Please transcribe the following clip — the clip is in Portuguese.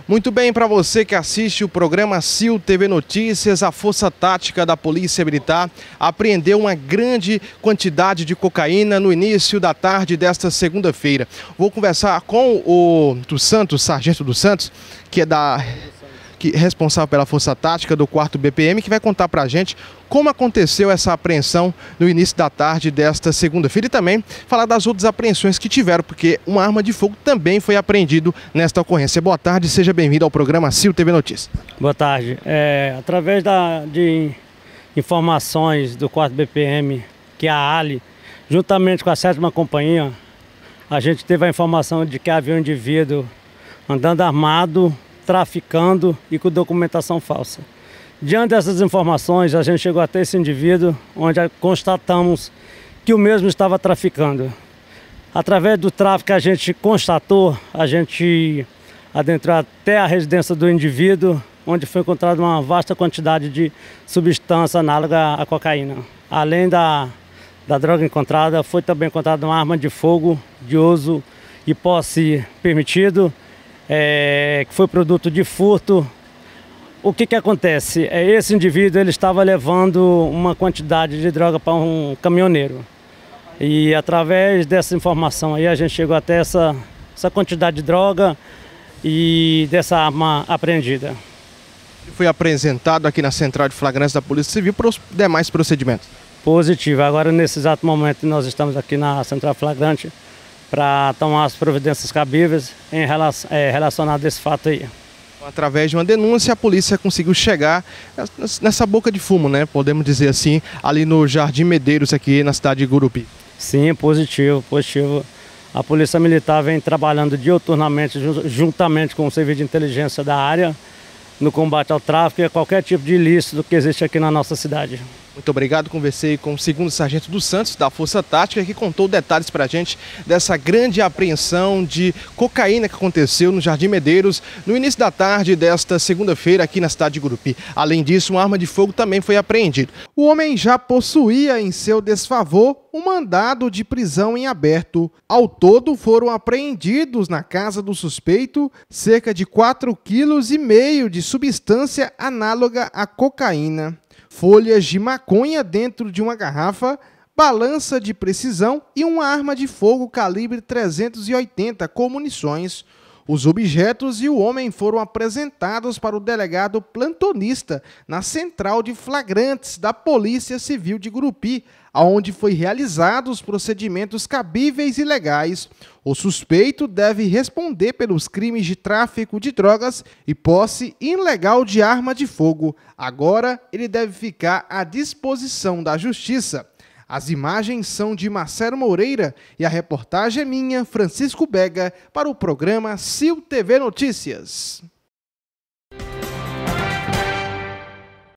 Muito bem, para você que assiste o programa CIL TV Notícias, a Força Tática da Polícia Militar apreendeu uma grande quantidade de cocaína no início da tarde desta segunda-feira. Vou conversar com o Sargento dos Santos, que é responsável pela Força Tática do 4º BPM, que vai contar para a gente como aconteceu essa apreensão no início da tarde desta segunda-feira e também falar das outras apreensões que tiveram, porque uma arma de fogo também foi apreendido nesta ocorrência. Boa tarde, seja bem-vindo ao programa CIL TV Notícias. Boa tarde. Através de informações do 4º BPM, que é a ALI, juntamente com a 7ª Companhia, a gente teve a informação de que havia um indivíduo andando armado, traficando e com documentação falsa. Diante dessas informações, a gente chegou até esse indivíduo, onde constatamos que o mesmo estava traficando. Através do tráfico que a gente constatou, a gente adentrou até a residência do indivíduo, onde foi encontrada uma vasta quantidade de substância análoga à cocaína. Além da droga encontrada, foi também encontrada uma arma de fogo de uso e posse permitido, que foi produto de furto. O que acontece? Esse indivíduo ele estava levando uma quantidade de droga para um caminhoneiro. E através dessa informação aí a gente chegou até essa quantidade de droga e dessa arma apreendida. Foi apresentado aqui na Central de Flagrância da Polícia Civil para os demais procedimentos? Positivo. Agora, nesse exato momento, nós estamos aqui na Central Flagrante para tomar as providências cabíveis relacionadas a esse fato aí. Através de uma denúncia, a polícia conseguiu chegar nessa boca de fumo, né? Podemos dizer assim, ali no Jardim Medeiros, aqui na cidade de Gurupi. Sim, positivo. A Polícia Militar vem trabalhando diuturnamente, juntamente com o Serviço de Inteligência da área, no combate ao tráfico e a qualquer tipo de ilícito que existe aqui na nossa cidade. Muito obrigado, conversei com o 2º Sargento dos Santos, da Força Tática, que contou detalhes para a gente dessa grande apreensão de cocaína que aconteceu no Jardim Medeiros no início da tarde desta segunda-feira aqui na cidade de Gurupi. Além disso, uma arma de fogo também foi apreendida. O homem já possuía em seu desfavor um mandado de prisão em aberto. Ao todo, foram apreendidos na casa do suspeito cerca de 4,5 kg de substância análoga à cocaína, folhas de maconha dentro de uma garrafa, balança de precisão e uma arma de fogo calibre 380 com munições. Os objetos e o homem foram apresentados para o delegado plantonista na Central de Flagrantes da Polícia Civil de Gurupi, onde foi realizados os procedimentos cabíveis e legais. O suspeito deve responder pelos crimes de tráfico de drogas e posse ilegal de arma de fogo. Agora, ele deve ficar à disposição da Justiça. As imagens são de Marcelo Moreira e a reportagem é minha, Francisco Bega, para o programa CIL TV Notícias.